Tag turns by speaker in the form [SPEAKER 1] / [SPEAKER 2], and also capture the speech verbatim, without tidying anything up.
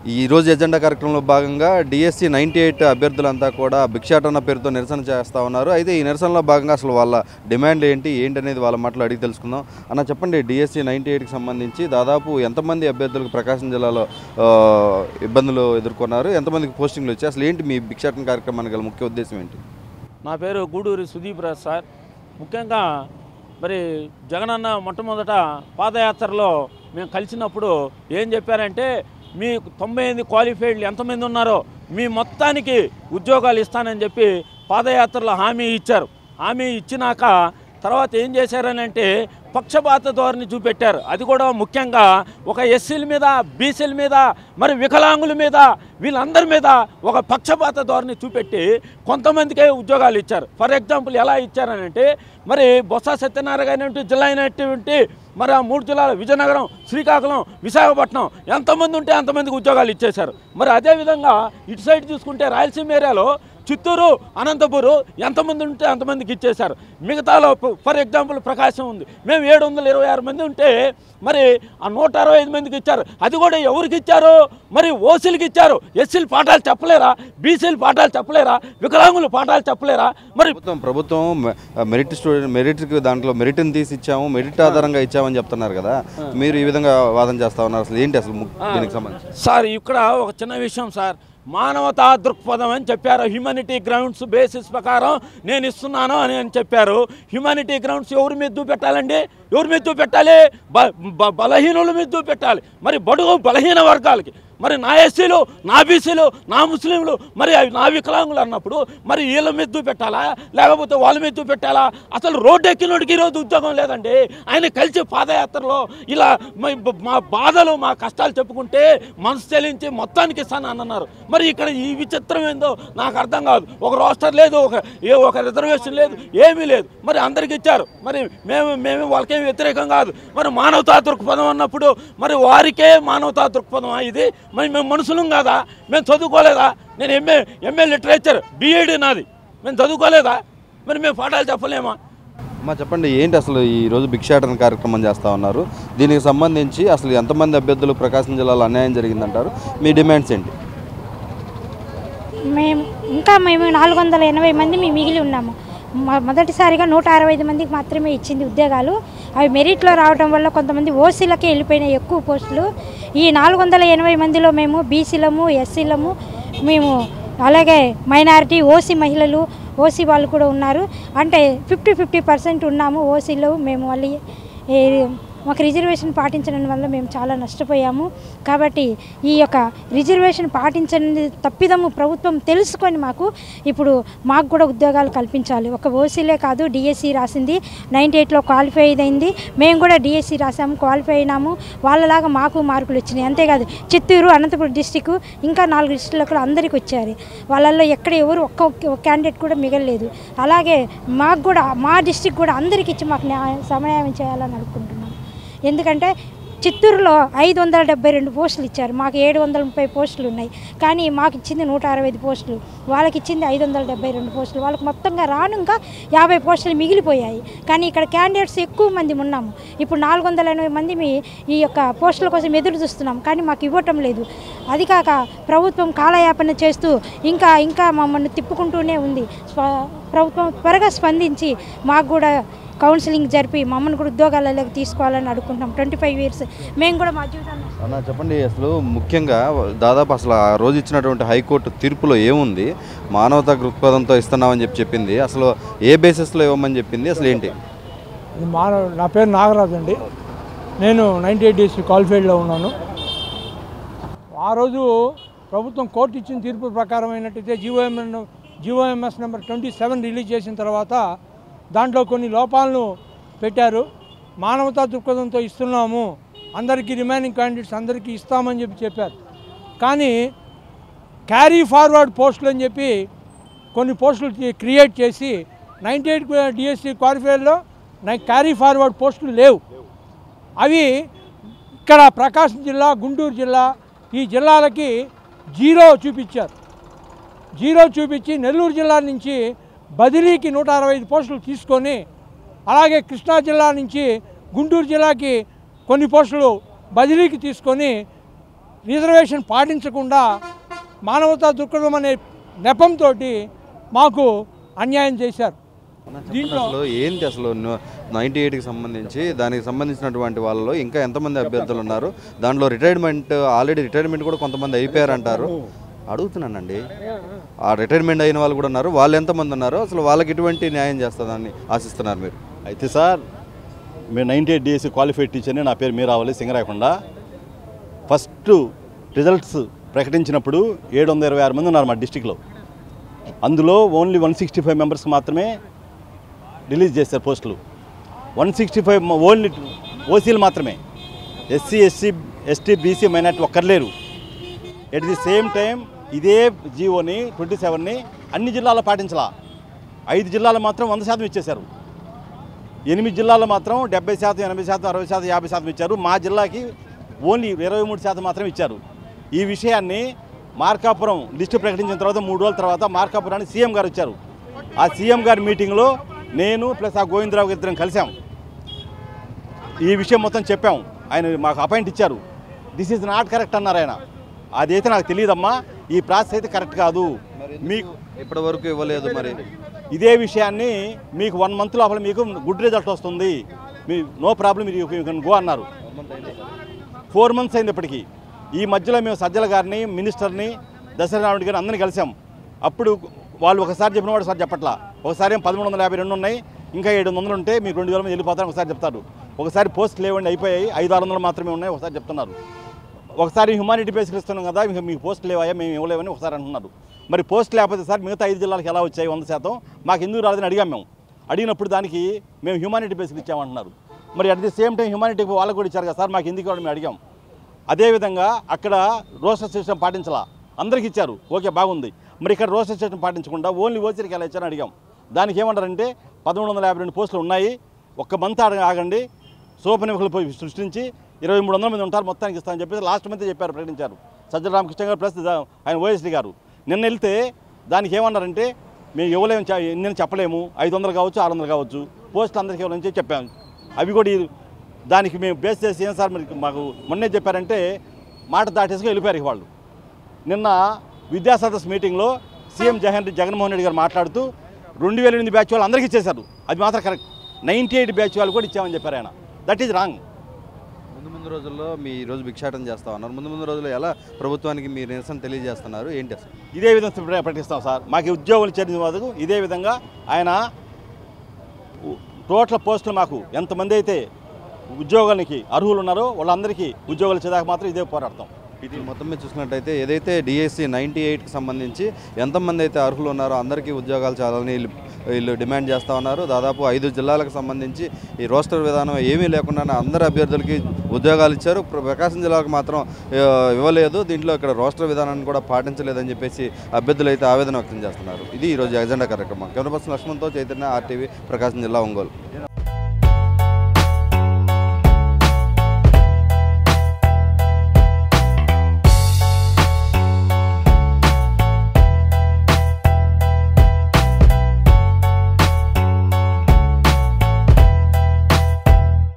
[SPEAKER 1] ఈ రోజు ఎజెండా కార్యక్రమంలో భాగంగా డిఎస్సి నైంటీ ఎయిట్ అభ్యర్థులంతా కూడా భిక్షాటన పేరుతో నిరసన చేస్తూ ఉన్నారు. అయితే ఈ నిరసనలో భాగంగా అసలు వాళ్ళ డిమాండ్ ఏంటి ఏంటి అనేది వాళ్ళ మాటలు అడిగి తెలుసుకుందాం. అన్న చెప్పండి, డిఎస్సి నైంటీ ఎయిట్కి సంబంధించి దాదాపు ఎంతమంది అభ్యర్థులకు ప్రకాశం జిల్లాలో ఇబ్బందులు ఎదుర్కొన్నారు, ఎంతమందికి పోస్టింగ్లు వచ్చాయి, అసలు ఏంటి మీ భిక్షాటన కార్యక్రమానికి గల ముఖ్య ఉద్దేశం ఏంటి?
[SPEAKER 2] నా పేరు గూడూరి సుదీప్ రాజ్ సార్. ముఖ్యంగా మరి జగనన్న మొట్టమొదట పాదయాత్రలో మేము కలిసినప్పుడు ఏం చెప్పారంటే, మీ తొంభై ఎనిమిది క్వాలిఫైడ్లు ఎంతమంది ఉన్నారో మీ మొత్తానికి ఉద్యోగాలు ఇస్తానని చెప్పి పాదయాత్రలో హామీ ఇచ్చారు. హామీ ఇచ్చినాక తర్వాత ఏం చేశారని అంటే పక్షపాత ధోరణి చూపెట్టారు. అది కూడా ముఖ్యంగా ఒక ఎస్సీల మీద, బీసీల మీద, మరి వికలాంగుల మీద, వీళ్ళందరి మీద ఒక పక్షపాత ధోరణి చూపెట్టి కొంతమందికే ఉద్యోగాలు ఇచ్చారు. ఫర్ ఎగ్జాంపుల్ ఎలా ఇచ్చారని అంటే, మరి బొత్స సత్యనారాయణ జిల్లా అయినటువంటి మరి ఆ మూడు జిల్లాలు విజయనగరం, శ్రీకాకుళం, విశాఖపట్నం ఎంతమంది ఉంటే అంతమందికి ఉద్యోగాలు ఇచ్చేశారు. మరి అదేవిధంగా ఇటు సైడ్ చూసుకుంటే రాయలసీమ ఏరియాలో చిత్తూరు, అనంతపురం ఎంతమంది ఉంటే అంతమందికి ఇచ్చేశారు. మిగతాలో ఫర్ ఎగ్జాంపుల్ ప్రకాశం ఉంది, మేము ఏడు వందల ఇరవై ఆరు మంది ఉంటే మరి ఆ నూట అరవై ఐదు మందికి ఇచ్చారు. అది కూడా ఎవరికి ఇచ్చారు? మరి ఓసీలకి ఇచ్చారు. ఎస్సీలు పాఠాలు చెప్పలేరా? బీసీలు పాఠాలు చెప్పలేరా? వికలాంగులు పాఠాలు చెప్పలేరా? మరి
[SPEAKER 1] ప్రభుత్వం ప్రభుత్వం మెరిట్ స్టూడెంట్ మెరిట్ దాంట్లో మెరిట్ని తీసి ఇచ్చాము, మెరిట్ ఆధారంగా ఇచ్చామని చెప్తున్నారు కదా, మీరు ఈ విధంగా వాదన చేస్తా ఉన్నారు. అసలు ఏంటి అసలు దీనికి సంబంధించి?
[SPEAKER 2] సార్ ఇక్కడ ఒక చిన్న విషయం సార్, మానవతా దృక్పథం అని చెప్పారు. హ్యూమానిటీ గ్రౌండ్స్ బేసిస్ ప్రకారం నేను ఇస్తున్నాను అని అని చెప్పారు. హ్యూమానిటీ గ్రౌండ్స్ ఎవరి మీద చూపెట్టాలండి? ఎవరి మీద చూపెట్టాలి? బలహీనుల మీద చూపెట్టాలి. మరి బడుగు బలహీన వర్గాలకి, మరి నా ఎస్సీలు, నా బీసీలు, నా ముస్లింలు, మరి నా వికలాంగులు అన్నప్పుడు మరి వీళ్ళ మీద చూపెట్టాలా లేకపోతే వాళ్ళ మీద చూపెట్టాలా? అసలు రోడ్డు ఎక్కినోడికి ఈరోజు ఉద్యోగం లేదండి. ఆయన కలిసి పాదయాత్రలో ఇలా మా బాధలు, మా కష్టాలు చెప్పుకుంటే మనసు చెల్లించి మొత్తానికి ఇస్తాను అని అన్నారు. మరి ఇక్కడ ఈ విచిత్రం ఏందో నాకు అర్థం కాదు. ఒక రోస్టర్ లేదు, ఒక ఏ ఒక రిజర్వేషన్ లేదు, ఏమీ లేదు. మరి అందరికి ఇచ్చారు. మరి మేము మేము వాళ్ళకేం వ్యతిరేకం కాదు. మరి మానవతా దృక్పథం అన్నప్పుడు మరి వారికే మానవతా దృక్పథం ఇది. మరి మేము మనుషులం కాదా? మేము చదువుకోలేదా? నేను ఎంఏ ఎంఏ లిటరేచర్ బీఈడీ నాది, మేము చదువుకోలేదా? మరి మేము పాఠాలు చెప్పలేమా?
[SPEAKER 1] అమ్మా చెప్పండి, ఏంటి అసలు ఈరోజు భిక్షాటన కార్యక్రమం చేస్తూ ఉన్నారు? దీనికి సంబంధించి అసలు ఎంతమంది అభ్యర్థులు ప్రకాశం జిల్లాలో అన్యాయం జరిగిందంటారు? మీ డిమాండ్స్ ఏంటి?
[SPEAKER 3] మేము ఇంకా మేము నాలుగు వందల ఎనభై మంది మేము మిగిలి ఉన్నాము. మొదటిసారిగా నూట అరవై ఐదు మందికి మాత్రమే ఇచ్చింది ఉద్యోగాలు. అవి మెరిట్లో రావడం వల్ల కొంతమంది ఓసీలకే వెళ్ళిపోయినాయి ఎక్కువ పోస్టులు. ఈ నాలుగు వందల ఎనభై మందిలో మేము బీసీలము, ఎస్సీలము, మేము అలాగే మైనారిటీ, ఓసీ మహిళలు, ఓసీ వాళ్ళు కూడా ఉన్నారు. అంటే ఫిఫ్టీ ఫిఫ్టీ పర్సెంట్ ఉన్నాము ఓసీలో. మేము మళ్ళీ మాకు రిజర్వేషన్ పాటించడం వల్ల మేము చాలా నష్టపోయాము. కాబట్టి ఈ యొక్క రిజర్వేషన్ పాటించని తప్పిదము ప్రభుత్వం తెలుసుకొని మాకు ఇప్పుడు మాకు కూడా ఉద్యోగాలు కల్పించాలి. ఒక ఓసీలే కాదు, డిఎస్సి రాసింది నైంటీ ఎయిట్లో క్వాలిఫై అయింది, మేము కూడా డిఎస్సి రాసాము, క్వాలిఫై అయినాము. వాళ్ళలాగా మాకు మార్కులు వచ్చినాయి. అంతేకాదు చిత్తూరు, అనంతపురం డిస్టిక్, ఇంకా నాలుగు డిస్టిక్లో కూడా అందరికి వచ్చారు. వాళ్ళల్లో ఎక్కడ ఎవరు ఒక్క క్యాండిడేట్ కూడా మిగలలేదు. అలాగే మాకు కూడా మా డిస్టిక్ కూడా అందరికి ఇచ్చి మాకు సమన్వయం చేయాలని అనుకుంటున్నాం. ఎందుకంటే చిత్తూరులో ఐదు వందల డెబ్బై రెండు పోస్టులు ఇచ్చారు, మాకు ఏడు వందల ముప్పై పోస్టులు ఉన్నాయి. కానీ మాకు ఇచ్చింది నూట అరవై ఐదు పోస్టులు, వాళ్ళకి ఇచ్చింది ఐదు వందల డెబ్బై రెండు పోస్టులు. వాళ్ళకి మొత్తంగా రాను ఇంకా యాభై పోస్టులు మిగిలిపోయాయి. కానీ ఇక్కడ క్యాండిడేట్స్ ఎక్కువ మంది ఉన్నాము. ఇప్పుడు నాలుగు వందల ఎనభై మంది మీ ఈ యొక్క పోస్టుల కోసం ఎదురు చూస్తున్నాం, కానీ మాకు ఇవ్వటం లేదు. అది కాక ప్రభుత్వం కాలయాపన చేస్తూ ఇంకా ఇంకా మమ్మల్ని తిప్పుకుంటూనే ఉంది. ప్రభుత్వం త్వరగా స్పందించి మాకు కూడా కౌన్సిలింగ్ జరిపి మమ్మల్ని కూడా ఉద్యోగాలలోకి తీసుకోవాలని అడుగుకుంటాం. ట్వంటీ ఫైవ్ ఇయర్స్ మేము కూడా మా జీవితాన్ని.
[SPEAKER 1] అన్న చెప్పండి, అసలు ముఖ్యంగా దాదాపు అసలు ఆ రోజు ఇచ్చినటువంటి హైకోర్టు తీర్పులో ఏముంది? మానవతా దృక్పథంతో ఇస్తున్నామని చెప్పి చెప్పింది, అసలు ఏ బేసిస్లో ఇవ్వమని చెప్పింది, అసలు ఏంటి?
[SPEAKER 4] మానవ నా పేరు నాగరాజు అండి. నేను నైంటీ ఎయిట్ డేస్ క్వాలిఫైడ్లో ఉన్నాను. ఆ రోజు ప్రభుత్వం కోర్టు ఇచ్చిన తీర్పు ప్రకారం అయినట్టయితే G O M N G O M S number twenty seven release చేసిన తర్వాత దాంట్లో కొన్ని లోపాలను పెట్టారు. మానవతా దృక్పథంతో ఇస్తున్నాము, అందరికీ రిమైనింగ్ క్యాండిడేట్స్ అందరికీ ఇస్తామని చెప్పి చెప్పారు. కానీ క్యారీ ఫార్వర్డ్ పోస్టులు అని చెప్పి కొన్ని పోస్టులు క్రియేట్ చేసి నైంటీ ఎయిట్ డిఎస్సి క్వాలిఫైర్లో క్యారీ ఫార్వర్డ్ పోస్టులు లేవు. అవి ఇక్కడ ప్రకాశం జిల్లా, గుంటూరు జిల్లా, ఈ జిల్లాలకి జీరో చూపించారు. జీరో చూపించి నెల్లూరు జిల్లా నుంచి బదిలీకి నూట అరవై ఐదు పోస్టులు తీసుకొని, అలాగే కృష్ణా జిల్లా నుంచి గుంటూరు జిల్లాకి కొన్ని పోస్టులు బదిలీకి తీసుకొని రిజర్వేషన్ పాటించకుండా మానవతా దృక్పథం అనే నెపంతో మాకు అన్యాయం చేశారు.
[SPEAKER 1] దీంట్లో అసలు ఏంటి అసలు నైంటీ ఎయిట్కి సంబంధించి దానికి సంబంధించినటువంటి వాళ్ళలో ఇంకా ఎంతమంది అభ్యర్థులు ఉన్నారు? దాంట్లో రిటైర్మెంట్ ఆల్రెడీ రిటైర్మెంట్ కూడా కొంతమంది అయిపోయారంటారు. అడుగుతున్నానండి, ఆ రిటైర్మెంట్ అయిన వాళ్ళు కూడా ఉన్నారు, వాళ్ళు ఎంతమంది ఉన్నారు, అసలు వాళ్ళకి ఎటువంటి న్యాయం చేస్తుందని ఆశిస్తున్నారు మీరు?
[SPEAKER 5] అయితే సార్, మేము నైంటీ ఎయిట్ డిఎస్సి క్వాలిఫైడ్ టీచర్ని. నా పేరు మీరావళి సింగరాయకొండ. ఫస్ట్ రిజల్ట్స్ ప్రకటించినప్పుడు ఏడు వందల ఇరవై ఆరు మంది ఉన్నారు మా డిస్టిక్లో. అందులో ఓన్లీ వన్ సిక్స్టీ ఫైవ్ మెంబర్స్కి మాత్రమే రిలీజ్ చేశారు పోస్టులు. వన్ సిక్స్టీ ఫైవ్ ఓన్లీ ఓసీలు మాత్రమే. SC SC ST BC minority ఒక్కరు లేరు. ఎట్ ది సేమ్ టైం ఇదే జీవోని ట్వంటీ సెవెన్ని అన్ని జిల్లాల్లో పాటించాల. ఐదు జిల్లాలు మాత్రం వంద శాతం ఇచ్చేశారు. ఎనిమిది జిల్లాల్లో మాత్రం డెబ్బై శాతం ఎనభై శాతం అరవై శాతం యాభై శాతం ఇచ్చారు. మా జిల్లాకి ఓన్లీ ఇరవై మూడు శాతం మాత్రం ఇచ్చారు. ఈ విషయాన్ని మార్కాపురం లిస్టు ప్రకటించిన తర్వాత మూడు రోజుల తర్వాత మార్కాపురానికి సీఎం గారు వచ్చారు. ఆ సీఎం గారి మీటింగ్లో నేను ప్లస్ ఆ గోవిందరావు గారు ఇద్దరం కలిసాం. ఈ విషయం మొత్తం చెప్పాం. ఆయన మాకు అపాయింట్ ఇచ్చారు. దిస్ ఈజ్ నాట్ కరెక్ట్ అన్నారు ఆయన. అదైతే నాకు తెలియదమ్మా, ఈ ప్రాసెస్ అయితే కరెక్ట్ కాదు, మీకు
[SPEAKER 1] ఇప్పటి వరకు ఇవ్వలేదు. మరి
[SPEAKER 5] ఇదే విషయాన్ని మీకు వన్ మంత్ లోపల మీకు గుడ్ రిజల్ట్ వస్తుంది, మీ నో ప్రాబ్లం, మీరు యూ కెన్ గో అన్నారు. ఫోర్ మంత్స్ అయింది ఇప్పటికీ. ఈ మధ్యలో మేము సజ్జల గారిని, మినిస్టర్ని, దశరథరావుడి గారిని అందరినీ కలిసాం. అప్పుడు వాళ్ళు ఒకసారి చెప్పిన వాడు ఒకసారి చెప్పట్లా. ఒకసారి ఏం పదమూడు వందల యాభై రెండు ఉన్నాయి, ఇంకా ఏడు వందలు ఉంటే మీకు రెండు వేల మంది వెళ్ళిపోతారని ఒకసారి చెప్తారు. ఒకసారి పోస్ట్ లేవండి అయిపోయాయి, ఐదు ఆరు వందలు మాత్రమే ఉన్నాయి ఒకసారి చెప్తున్నారు. ఒకసారి హ్యుమానిటీ బేస్కి ఇస్తున్నాం కదా, మీకు మీకు పోస్ట్ లేవాయా, మేము ఇవ్వలేవని ఒకసారి అంటున్నారు. మరి పోస్ట్ లేకపోతే సార్ మిగతా ఐదు జిల్లాలకు ఎలా వచ్చాయి వంద శాతం, మాకు ఎందుకు రాలేదని అడిగాం మేము. అడిగినప్పుడు దానికి మేము హ్యుమానిటీ బేస్కి ఇచ్చామంటున్నారు. మరి at the same time humanity వాళ్ళకు కూడా ఇచ్చారు కదా సార్, మాకు ఎందుకు మేము అడిగాం. అదేవిధంగా అక్కడ రోస్టర్ సిస్టమ్ పాటించాలా, అందరికి ఇచ్చారు, ఓకే బాగుంది. మరి ఇక్కడ రోస్టర్ సిస్టమ్ పాటించకుండా ఓన్లీ ఓసీకి ఎలా ఇచ్చారని అడిగాం. దానికి ఏమంటారంటే పదమూడు వందల యాభై రెండు పోస్టులు ఉన్నాయి, ఒక్క మంత్ ఆగండి, సోపనిముఖులు సృష్టించి ఇరవై మూడు వందల మంది ఉంటారు మొత్తానికి ఇస్తామని చెప్పేసి లాస్ట్ మంత్ చెప్పారు, ప్రకటించారు సజ్జల రామకృష్ణ గారు ప్లస్ ఆయన ఓఎస్డీ గారు. నిన్న వెళ్తే దానికి ఏమన్నారంటే మేము ఇవ్వలేము, నేను చెప్పలేము, ఐదు వందలు కావచ్చు ఆరు వందలు కావచ్చు, పోస్టులు అందరికీ ఇవ్వాలని చెప్పాము. అవి కూడా దానికి మేము బేస్ చేసి ఏం సార్ మరి మాకు మొన్నే చెప్పారంటే మాట దాటేసుకు వెళ్ళిపోయారు వాళ్ళు. నిన్న విద్యా సదస్సు మీటింగ్లో సీఎం జగన్ జగన్మోహన్ రెడ్డి గారు మాట్లాడుతూ రెండు వేల ఎనిమిది బ్యాచ్ వాళ్ళు అందరికీ ఇచ్చేశారు, అది మాత్రం కరెక్ట్. నైంటీ ఎయిట్ బ్యాచ్ వాళ్ళు కూడా ఇచ్చామని చెప్పారు ఆయన. That is wrong.
[SPEAKER 1] ముందు ముందు రోజుల్లో మీ ఈరోజు భిక్షాటన చేస్తా ఉన్నారు, ముందు ముందు రోజుల్లో ఎలా ప్రభుత్వానికి మీరు నిరసన తెలియజేస్తున్నారు, ఏంటి అసలు?
[SPEAKER 5] ఇదే విధంగా ప్రకటిస్తాం సార్. మాకు ఉద్యోగులు చేరిన వరకు ఇదే విధంగా ఆయన టోటల్ పోస్టులు మాకు ఎంతమంది అయితే ఉద్యోగానికి అర్హులు ఉన్నారో వాళ్ళందరికీ ఉద్యోగాలు ఇచ్చేదాకా మాత్రం ఇదే పోరాడతాం.
[SPEAKER 1] ఇది మొత్తం మీద చూసుకున్నట్టయితే ఏదైతే డిఎస్సి నైంటీ ఎయిట్కి సంబంధించి ఎంతమంది అయితే అర్హులు ఉన్నారో అందరికీ ఉద్యోగాలు చాలని వీళ్ళు వీళ్ళు డిమాండ్ చేస్తూ ఉన్నారు. దాదాపు ఐదు జిల్లాలకు సంబంధించి ఈ రోస్టర్ విధానం ఏమీ లేకుండా అందరు అభ్యర్థులకి ఉద్యోగాలు ఇచ్చారు, ప్రకాశం జిల్లాకు మాత్రం ఇవ్వలేదు. దీంట్లో ఇక్కడ రోస్టర్ విధానాన్ని కూడా పాటించలేదని చెప్పేసి అభ్యర్థులు అయితే ఆవేదన వ్యక్తం చేస్తున్నారు. ఇది ఈరోజు ఎజెండా కార్యక్రమం. కెమెరా పర్సన్ లక్ష్మణ్తో చైతన్య, ఆర్టీవీ, ప్రకాశం జిల్లా, ఒంగోలు.